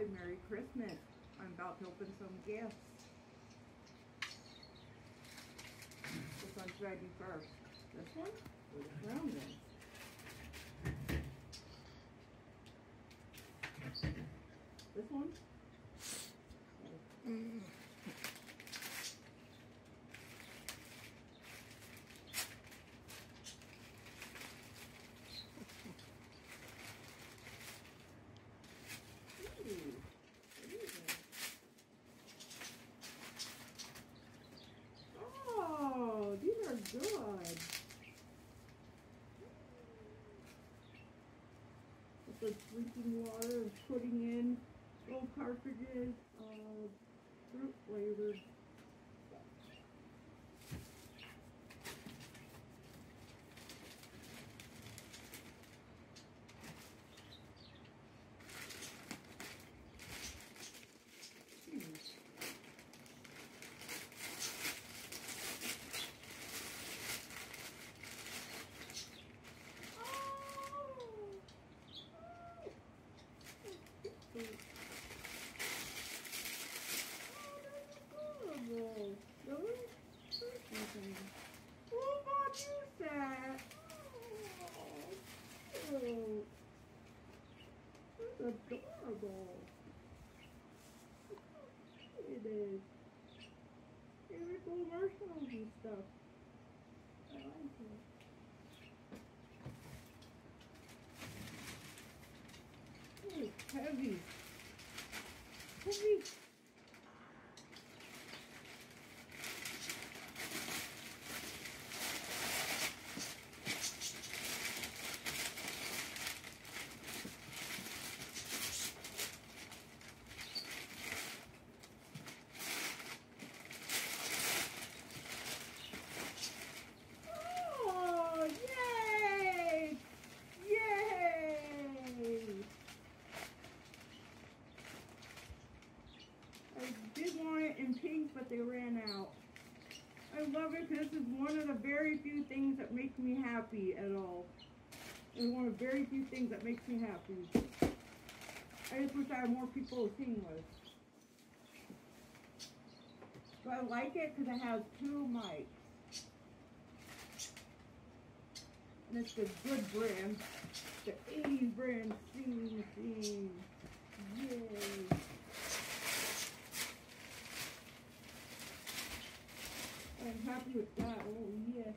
Hi, Merry Christmas. I'm about to open some gifts. Which one should I do first? This one or the brown one? This one? Ooh, what is it? Oh, these are good. With the drinking water and putting in little cartridges of fruit flavored. Who bought you that? Oh, that's adorable. It is. Here's little marshmallows and stuff. I like it. Oh, it's heavy. Heavy. Oh, yay! Yay! I did want it in pink, but they ran out. I love it because this is one of the very few things that makes me happy at all. It's one of the very few things that makes me happy. I just wish I had more people to sing with. But I like it because it has 2 mics. And it's the good brand. The 80s brand singing thing. Yay. I'm happy with that. Oh, yes.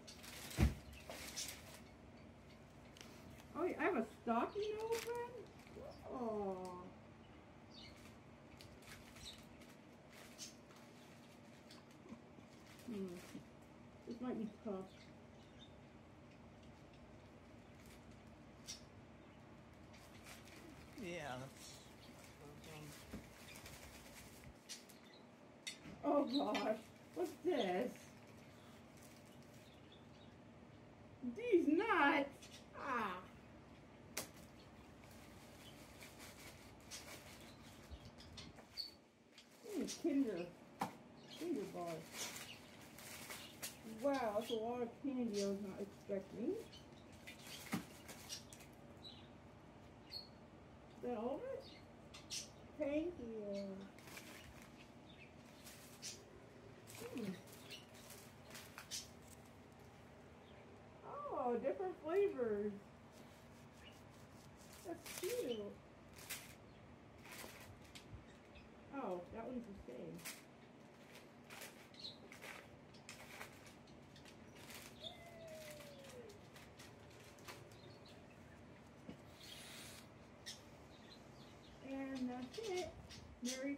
Oh, I have a stocking open? Oh. This might be tough. Yeah, that's Oh gosh, what's this? These nuts! Ah! Kinder bars. Wow, that's a lot of candy I was not expecting. Is that all of it? Thank you. Oh, different flavors. That's cute. Oh, that one's the same. And that's it. Merry